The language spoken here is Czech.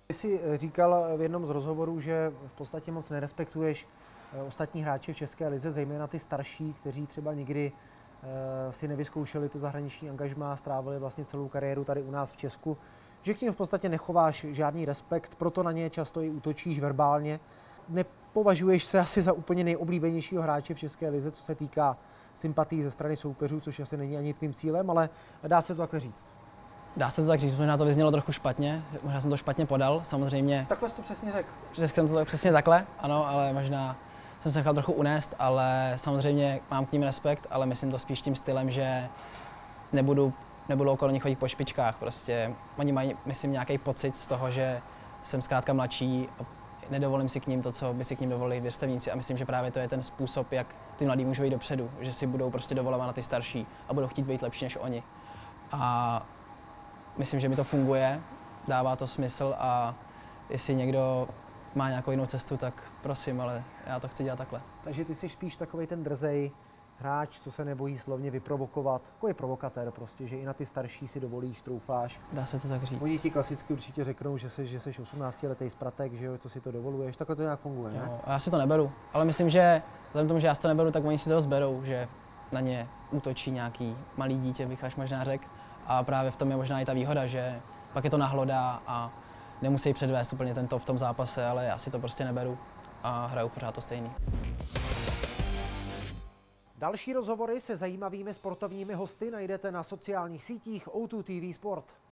Ty jsi říkal v jednom z rozhovorů, že v podstatě moc nerespektuješ ostatní hráče v České lize, zejména ty starší, kteří třeba nikdy si nevyzkoušeli to zahraniční angažmá, strávili vlastně celou kariéru tady u nás v Česku, že k nim v podstatě nechováš žádný respekt, proto na ně často i útočíš verbálně. Nepovažuješ se asi za úplně nejoblíbenějšího hráče v České lize, co se týká sympatí ze strany soupeřů, což asi není ani tvým cílem, ale dá se to takhle říct. Dá se to tak říct, možná to vyznělo trochu špatně, možná jsem to špatně podal, samozřejmě. Takhle jsi to přesně řekl. Jsem to přesně takhle, ano, ale možná jsem se nechal trochu unést, ale samozřejmě mám k ním respekt, ale myslím to spíš tím stylem, že nebudu okolo nich chodit po špičkách, prostě oni mají, myslím, nějaký pocit z toho, že jsem zkrátka mladší a nedovolím si k ním to, co by si k ním dovolili vrstevníci a myslím, že právě to je ten způsob, jak ty mladí můžou jít dopředu, že si budou prostě dovolovat na ty starší a budou chtít být lepší než oni. A myslím, že mi to funguje, dává to smysl a jestli někdo má nějakou jinou cestu, tak prosím, ale já to chci dělat takhle. Takže ty jsi spíš takovej ten drzej hráč, co se nebojí slovně vyprovokovat, takový provokatér prostě, že i na ty starší si dovolíš, troufáš. Dá se to tak říct. Oni ti klasicky určitě řeknou, že jsi 18letý spratek, že jo, co si to dovoluješ, takhle to nějak funguje, ne? Jo, já si to neberu, ale myslím, že vzhledem k tomu, že já si to neberu, tak oni si to zberou, že na ně útočí nějaký malý dítě, bych až možná řekl. A právě v tom je možná i ta výhoda, že pak je to nahlodá a nemusí předvést úplně ten top v tom zápase, ale já si to prostě neberu a hraju pořád to stejný. Další rozhovory se zajímavými sportovními hosty najdete na sociálních sítích O2 TV Sport.